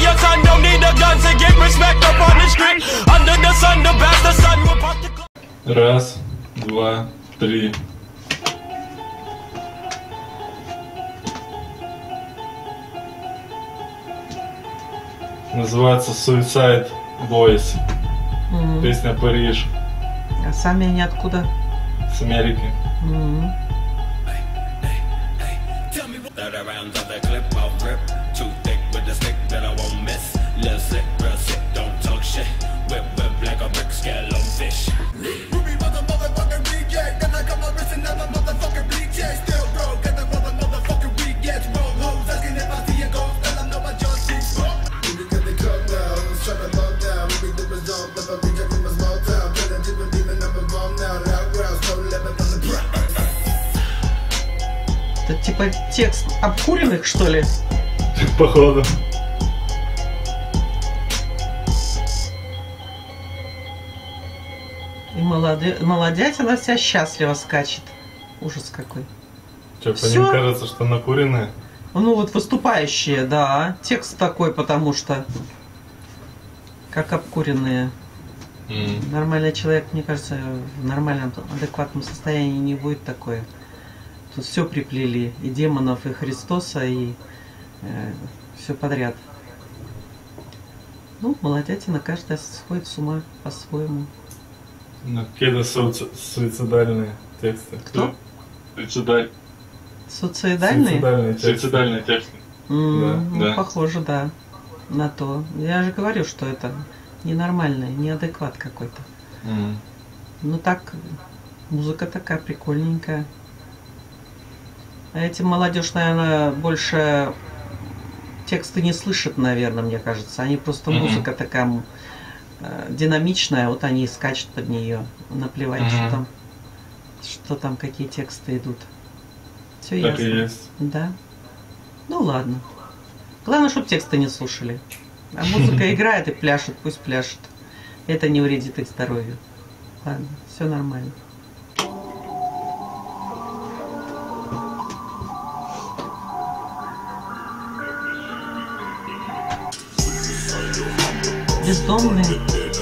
your son, don't need a gun to get respect up on the street. Under the sun, the bastard son will pop the... Раз, два, три. Называется Suicide Boys. Песня «Париж». А сами они откуда? С Америки. Это типа текст обкуренных, что ли? Походу. И молодятина вся счастливо скачет. Ужас какой. Что, по ним кажется, что накуренные? Ну вот выступающие, да. Текст такой, потому что как обкуренные. Нормальный человек, мне кажется, в нормальном, адекватном состоянии не будет такое. Тут все приплели. И демонов, и Христоса, и все подряд. Ну, молодятина, каждая сходит с ума по-своему. Ну, какие-то суицидальные тексты. Кто? Суицидальные? Суицидальные? Суицидальные тексты. Ну, похоже, да. На то. Я же говорю, что это ненормальное, неадекват какой-то. Ну так, музыка такая прикольненькая. А этим молодежь, наверное, больше тексты не слышат, наверное, мне кажется. Они просто музыка такая динамичная, вот они и скачут под нее. Наплевать, что там, какие тексты идут. Все ясно. Так и есть. Да. Ну ладно. Главное, чтобы тексты не слушали. А музыка играет и пляшет, пусть пляшет. Это не вредит их здоровью. Ладно, все нормально. Бездомные.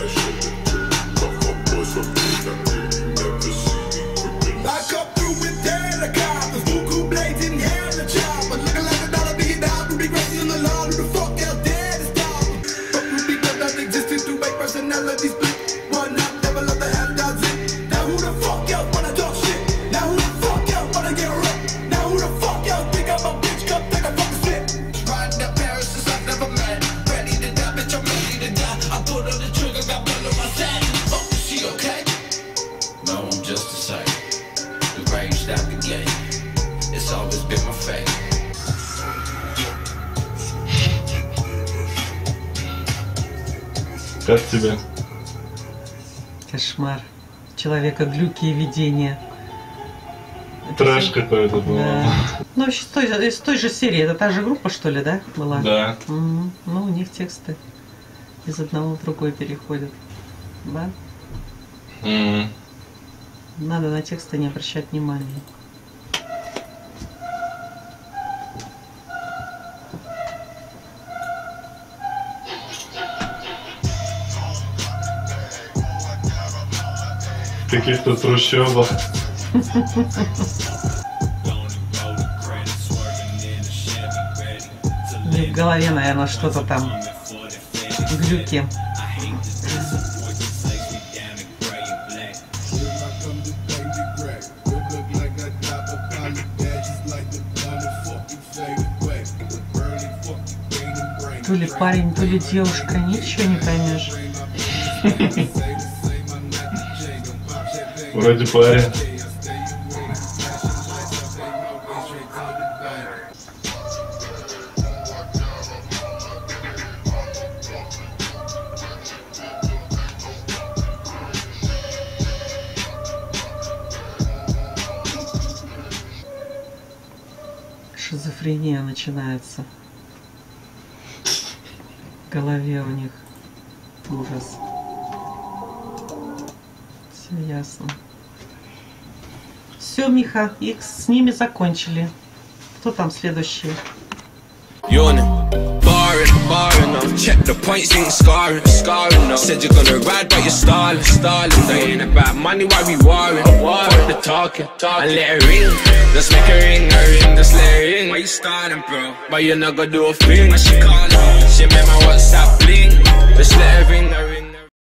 Как тебе? Кошмар. Человека глюки и видения. Трэш какой-то был. Да. Ну, вообще, из той же серии. Это та же группа, что ли, да, была? Да. Ну, у них тексты из одного в другой переходят. Да? Надо на тексты не обращать внимания. В каких-то трущобах. В голове, наверное, что-то там. Глюки. То ли парень, то ли девушка, ничего не поймешь. Вроде парень. Шизофрения начинается. В голове у них ужас. Все ясно. Все, Миха, их с ними закончили. Кто там следующий? Check the points, ain't scarring, no. Said you're gonna ride, but you're stalling. They ain't about money, why we warring? Fuck the talking, and let it ring. Just make a ring, just let it ring. Why you starting, bro? But you're not gonna do a thing. When she calling, she made my WhatsApp bling. Just let it ring,